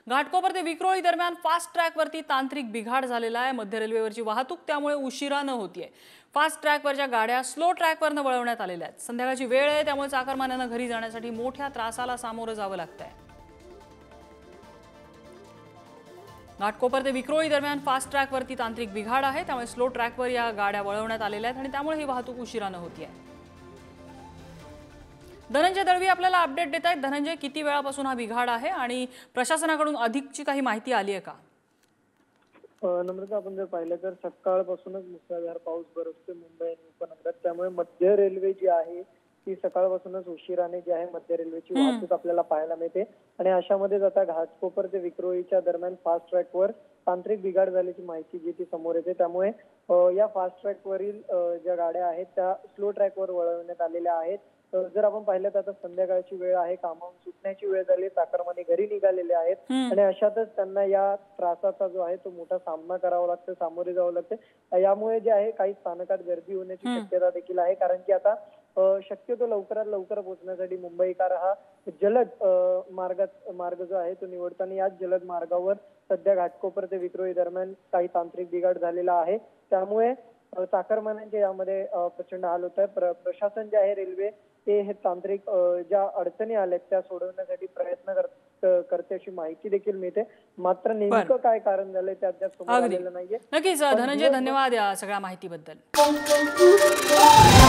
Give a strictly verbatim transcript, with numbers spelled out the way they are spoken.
घाटकोपर ते विक्रोळी दरम्यान फास्ट ट्रॅकवरती तांत्रिक बिघाड झालेला आहे। मध्य रेल्वेवरची वाहतूक त्यामुळे उशिराने होतीये। फास्ट ट्रॅकवरच्या गाड्या स्लो ट्रॅकवरनं वळवण्यात आलेल्या आहेत। संध्याकाळची वेळ आहे त्यामुळे चाकरमान्यांना घरी जाण्यासाठी मोठ्या त्रासाला सामोरं जावं लागतंय। घाटकोपर ते विक्रोळी दरम्यान फास्ट ट्रॅकवरती तांत्रिक बिघाड आहे त्यामुळे स्लो ट्रॅकवर या गाड्या वळवण्यात आलेल्या आहेत आणि त्यामुळे ही वाहतूक उशिराने होतीये। धनंजय दळवी आपल्याला अपडेट देत आहेत। धनंजय, किती वेळापासून हा बिघाड आहे आणि प्रशासनाकडून अधिकची काही माहिती आली आहे का? नम्रता, आपण जर पाहिलं तर सकाळपासूनच मुसळधार पाऊस बरसतोय मुंबई आणि उपनगरात, त्यामुळे मध्य रेल्वे जी आहे ती सकाळपासूनच उशिराने जी आहे मध्य रेल्वेची वाहतूक आपल्याला पाहायला मिळते आणि अशामध्ये आता घाटकोपर ते विक्रोळीच्या दरम्यान फास्ट ट्रॅकवर तांत्रिक बिघाड झाल्याची माहिती जी ती समोर येते। त्यामुळे या फास्ट ट्रॅकवरील ज्या गाड्या आहेत त्या स्लो ट्रॅकवर वळवण्यात आलेल्या आहेत। जर आपण पाहिलं तर आता संध्याकाळची वेळ आहे, कामावून सुटण्याची वेळ झाली, चाकरमानी घरी निघालेले आहेत आणि अशातच त्यांना या त्रासाचा जो आहे तो मोठा सामना करावा लागतो, सामोरे जावं लागतं। यामुळे जे आहे काही स्थानकात गर्दी होण्याची शक्यता देखील आहे, कारण की आता शक्यतो लवकरात लवकर पोहोचण्यासाठी मुंबईकर हा जलद मार्गात मार्ग जो आहे तो निवडताना याच जलद मार्गावर सध्या घाटकोपर ते विक्रोळी दरम्यान काही तांत्रिक बिघाड झालेला आहे। त्यामुळे चाकरमान्यांचे यामध्ये प्रचंड हाल होत आहे। प्रशासन जे आहे रेल्वे ते हे तांत्रिक ज्या अडचणी आल्यात त्या सोडवण्यासाठी प्रयत्न करते अशी माहिती देखील मिळते। मात्र नेमकं काय कारण झालंय ते अद्याप समोर आलेलं नाहीये। नक्कीच धनंजय, धन्यवाद या सगळ्या माहितीबद्दल।